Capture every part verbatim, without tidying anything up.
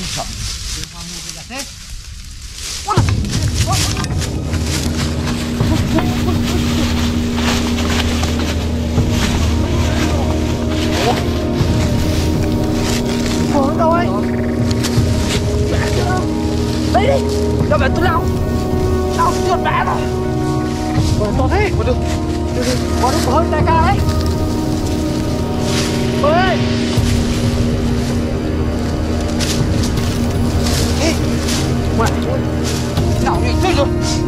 sợ. Ủa đâu ấy? Đây đi, cho mẹ tôi lao. Lao trượt mẹ rồi. Ủa to thế? Ủa được, được, được, có đúng hơn đại ca đấy. Ơi! Ê! Mẹ ơi! Nào nhảy chết rồi!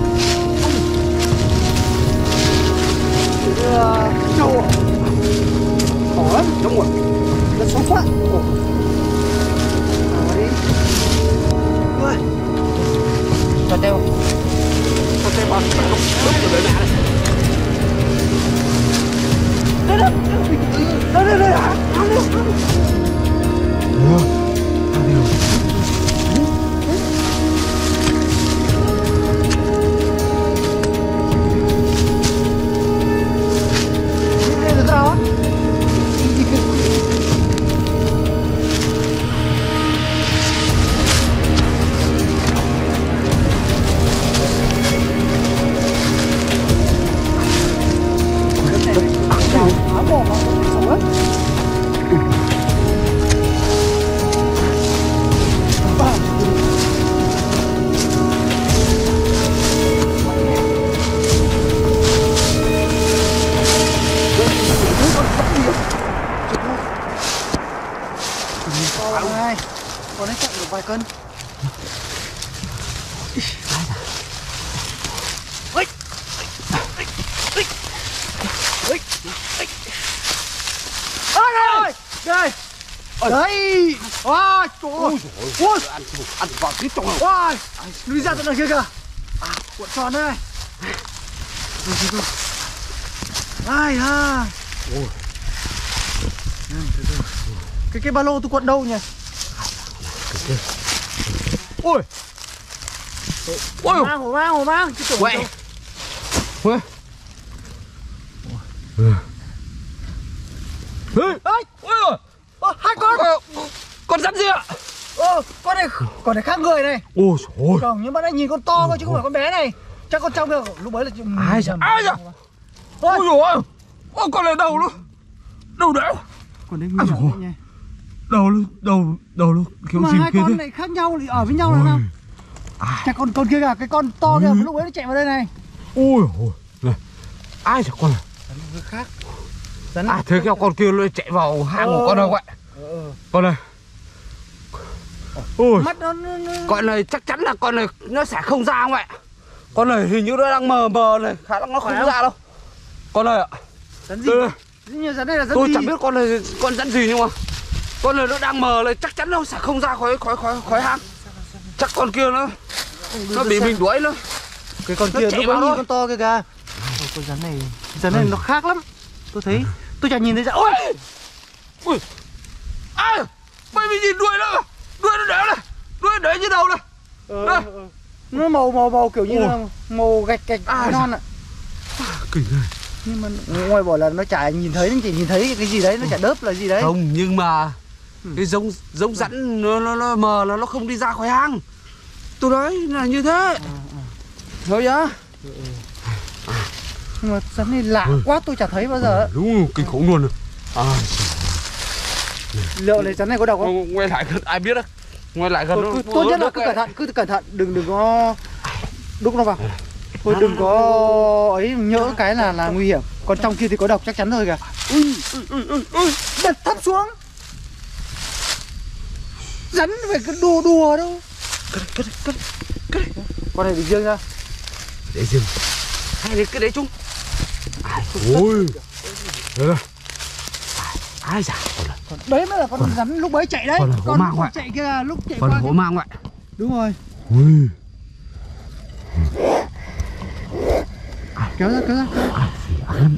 Trâu à? Khó lắm, trông rồi. Rất xấu quá. Ồ. Nào đi. Ơi. Cho teo. Cho teo bằng lúc lúc rồi đấy mẹ này. Đây đây. Đây đây đây. Ăn đi. Ủa? Ăn đi rồi. Đây là sao á? Con ấy chạy được vài cân. Ui. Ui. Ôi đây. Đấy. Wow, trời ơi. Ui, Ăn ăn vào tí trong rồi. wow. Lùi ra tận đằng kia kìa. À, cuộn tròn đây này. Ai ha. Ôi. Cái cái ba lô tôi cuộn đâu nhỉ? Ôi. Ôi. Hổ mang, hổ mang, hổ mang. Chứ tưởng Quẹ. Ôi. Ôi. Ôi. Ôi. Ôi, hai con. Con rắn gì ạ? Ờ, con này con này khác người này. Ôi trời ơi. Không, nhưng mà đây nhìn con to thôi chứ không phải con bé này. Chắc con trong kia lúc ấy là Ai da, ai da. Ôi trời ơi. Ôi con này đầu nó đầu đẽo. Con đấy nguy hiểm đấy nhỉ. Đầu nó đầu đầu nó kiểu Mà gì hai kia con thế? này khác nhau thì ở với nhau là sao? À. Chắc con con kia kìa, cái con to kia lúc ấy nó chạy vào đây này. Ôi ôi. Này. Ai da con này? Rắn khác. Rắn À thế cái con kia nó chạy vào hang của con đâu vậy? Ờ. Con này. Ôi. Mắt nó, nó, nó... Con này chắc chắn là con này nó sẽ không ra không ạ? Con này hình như nó đang mờ mờ này, khả năng nó không Phải ra đâu. Con này ạ. Rắn gì? Đây, Như rắn này là rắn tôi gì? chẳng biết con này con rắn gì nhưng mà con này nó đang mờ này, chắc chắn nó sẽ không ra khỏi khỏi khỏi khỏi hang. Chắc con kia nó nó bị mình đuổi nữa. Cái con Nó kia chạy nó vào nhìn thôi. con to kia kìa. Ôi, con rắn này, rắn này nó khác lắm. Tôi thấy, tôi chẳng nhìn thấy ra. Ôi! Ui. À, mày bị nhìn đuôi nó. Đuôi nó đéo này. Đuôi để như đầu này. Ờ, Đây. ờ. Nó màu màu màu kiểu như Ôi. là màu gạch gạch À, non ạ. Kinh này. Nhưng mà ngoài bảo là nó chả nhìn thấy, nó chỉ nhìn thấy cái gì đấy, nó chả đớp là gì đấy. Không, nhưng mà Ừ. cái giống giống rắn nó, nó nó mờ là nó không đi ra khỏi hang. Tôi nói là như thế. Thôi nhá. Nhưng mà rắn này lạ Ừ. quá, tôi chả thấy bao giờ. Đúng rồi, kinh khủng luôn. À, Liệu này rắn này có độc không? quay lại gần ai biết đấy. Quay lại gần Thôi, nó. cứ, tốt nhất là cứ cẩn thận, cứ cẩn thận, đừng đừng có đúc nó vào. Thôi đừng có ấy, nhỡ cái là là nguy hiểm. Còn trong kia thì có độc chắc chắn rồi kìa. Ui, ui, ui, ui, ui. Đặt thấp xuống. Rắn phải cứ đùa đùa đâu. Cất cất cất cất. Con này để riêng ra. Để riêng. Hay để cứ để chung. Ôi. Đây đây. Ai da, con này. Còn đấy mới là con rắn lúc ấy chạy đấy. Con là hổ Con mang lúc ngoại. chạy kia là lúc chạy Con qua hổ kia. mang vậy. Đúng rồi. Ui. Kéo ra, kéo ra. À, ác lắm.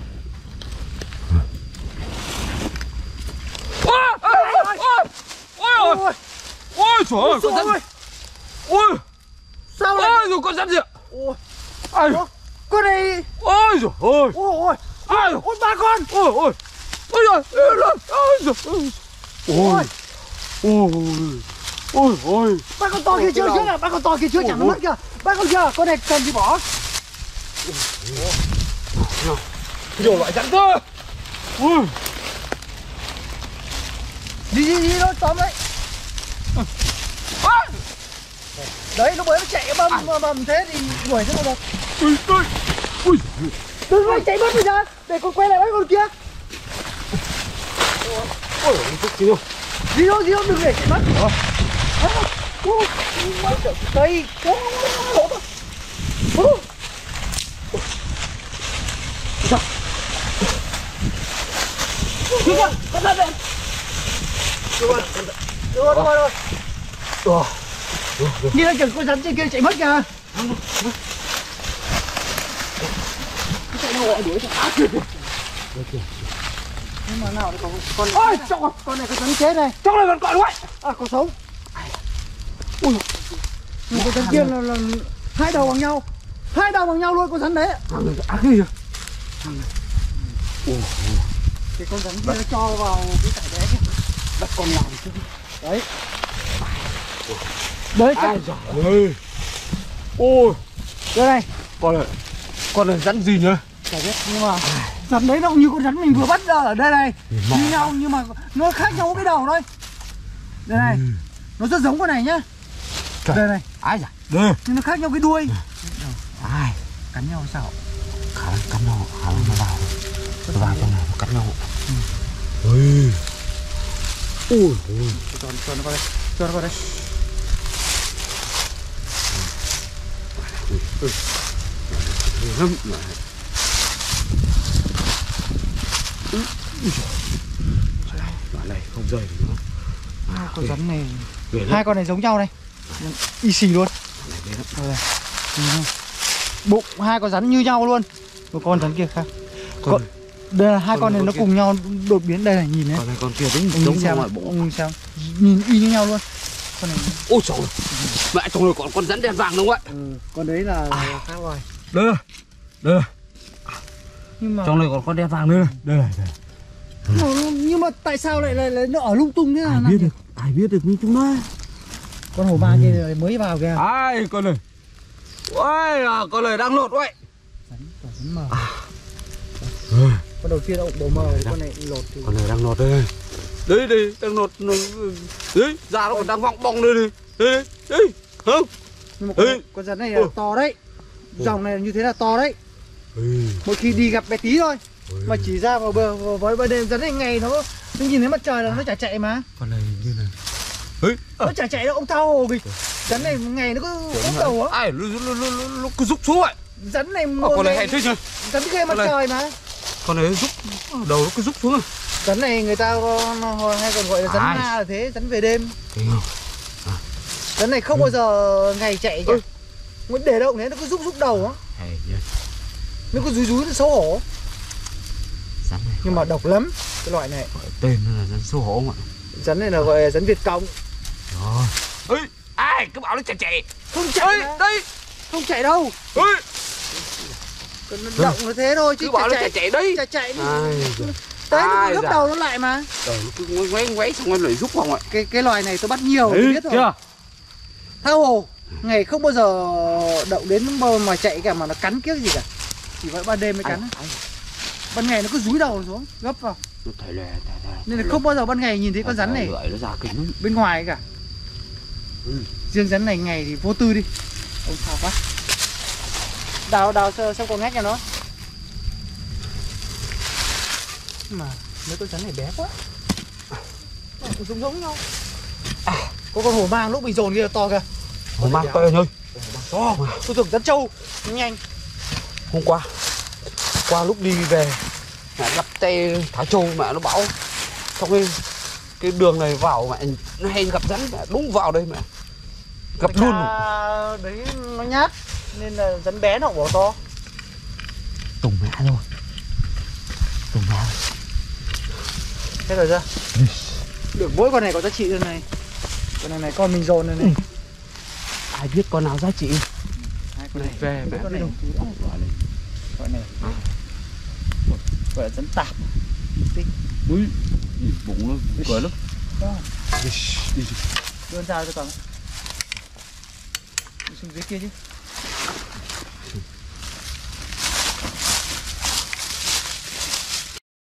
Ôi, ôi, ôi, ôi, ôi, ôi, trời ơi, con rắn. Ôi, Sao lại? ôi, rồi con rắn gì ạ? Ôi, Ai, con này. ôi, trời ơi, Ôi, ôi, ai, ôi ba con. ôi, ôi, ôi, ôi, ôi, ôi, ôi, ôi, ôi, Ôi ôi. Ba con to kia chưa chưa nè, ba con to kia chưa chẳng nó mất kìa. Ba con kia, con này cần gì bỏ. Nhiều loại rắn cơ. Ui. Đi đi đi nó tóm đấy. Đấy lúc đấy nó chạy bầm bầm, bầm thế thì đuổi thế nào được. Ui ui. Ui. Đừng có chạy mất bây giờ. Để con quay lại mấy con kia. Ôi chút xíu. Đi đâu đi đâu đừng để chạy mất. Đây. Sao? Đi qua, con ra đây. Đi qua, Đi qua, đi qua rồi. Ờ. Đi ra chừng con rắn trên kia chạy mất kìa. Chạy đâu lại đuổi cho á kìa. Nhưng mà nào con con ôi trời, con này con rắn chết này. Trong này còn còn vậy. À con sống. Ui. Nhưng con rắn kia là, là hai đầu bằng nhau. Hai đầu bằng nhau luôn con rắn đấy. Ác gì vậy? Thì con rắn kia nó cho vào cái tải bé kia. Bắt con làm chứ. Đấy. Đấy cái. Ôi. Ôi. Đây này. Con này. Con này rắn gì nhỉ? Chả biết nhưng mà rắn đấy nó cũng như con rắn mình vừa bắt ở đây này. Như nhau nhưng mà nó khác nhau cái đầu thôi. Đây này. Nó rất giống con này nhá. Đây này. Ai dạ? Đây. Nhưng nó khác nhau cái đuôi. Ai? Cắn nhau sao? Khả năng cắn nhau, khả năng nó vào. Nó vào trong này nó cắn nhau. Ui. Ui. Cho, cho nó qua đây. Cho nó qua đây. Ừ. Lắm. Đoạn này không rơi được nữa. À, con rắn này hai con này giống nhau này, y xì luôn. Đây này. Bụng hai con rắn như nhau luôn, một con rắn kia khác. Con, đây là hai con, con này nó kia cùng nhau đột biến. Đây này nhìn đấy. Con này con kia đúng ông giống xem mọi bộ. Ông xem nhìn y như nhau luôn. Con này. Ôi trời ơi. Mẹ trong này còn con rắn đen vàng đúng không ạ? Ừ, con đấy là, à. là khác rồi. Đây này. Đây này. Nhưng mà trong này còn con đen vàng nữa. Đây này. Đây. Nó, nhưng mà tại sao lại, lại, lại nó ở lung tung thế Ai biết được, ai biết được như chúng nó. Con hổ ma kia mới vào kìa. Ai con này. Ôi à, con này đang lột vậy. Rắn, rắn mờ. À. Con đầu tiên ông đầu mờ, con này lột thì... Con này đang lột đây. Đấy đây, đang lột nó... Đấy, da nó còn đang vọng bong đây này. Đây đây, không? Nhưng mà con, con rắn này là ừ. to đấy. Dòng này như thế là to đấy. Ừ. Mỗi khi đi gặp bé tí thôi. Ừ. Mà chỉ ra vào bờ với ban đêm rắn này ngày nó nó nhìn thấy mặt trời là nó chả chạy mà. Con này như này. Ừ. Nó chả chạy đâu, ông thao hồ kìa. Rắn này ngày nó cứ úp đầu á. Ai nó, nó, nó, nó, nó cứ rúc xuống vậy. Rắn này à, con này hay thế nhỉ? Rắn kia mặt trời mà. Con này rúc đầu nó cứ rúc xuống à. Rắn này người ta hay còn gọi là rắn ma là thế, rắn về đêm. À. Rắn này không ừ. bao giờ ngày chạy kìa. Ừ. Muốn để động thế nó cứ rúc rúc đầu á. Nó cứ rúi rúi nó xấu hổ. Rắn này nhưng mà độc lắm cái loại này. Gọi tên nó là rắn xấu hổ mà. Rắn này là gọi là rắn Việt Cộng. Rồi. Ê, ai cứ bảo nó chạy chạy. Không chạy. Ê, đây. Không chạy đâu. Ê. Nó động nó thế thôi chứ. Cứ bảo nó chạy chạy đấy. Chạy chạy. Đấy nó gấp đầu nó lại mà. Trời nó cứ ngoáy ngoáy ngoáy xong rồi lại rút không ạ. Cái cái loài này tôi bắt nhiều tôi biết rồi. Chưa? Thao hồ ngày không bao giờ động đến mà chạy cả mà nó cắn kiếc gì cả. Chỉ vậy ban đêm mới cắn. Ai, ai. Ban ngày nó cứ rúi đầu xuống, gấp vào. Nó thầy lè, thầy lè, nên là không bao giờ ban ngày nhìn thấy con rắn này nó ra kính bên ngoài cả. Ừ. Riêng rắn này ngày thì vô tư đi. Ông thao quá. Đào đào xem con ngách nhà nó. Mà mấy con rắn này bé quá. À, giống giống nhau. À, có con hổ mang lúc mình dồn kia to kìa. Hổ mang to thôi. To mà. Tôi tưởng rắn trâu, nó nhanh. Hôm qua qua lúc đi về mẹ gặp tay thả trâu mẹ nó bảo trong cái cái đường này vào mẹ nó hay gặp rắn mẹ đúng vào đây mẹ gặp Người luôn đấy nó nhát nên là rắn bé nó cũng bỏ to. Tùng mẹ thôi, tùng mẹ thế rồi ra được mỗi con này có giá trị đây này, con này này con mình dồn này này. Ừ. Ai biết con nào giá trị. Hai con này về mẹ con này gọi này gọi là rắn tạp. Ui bụng nó cười lắm. Đưa ra cho con. Đi xuống dưới kia chứ.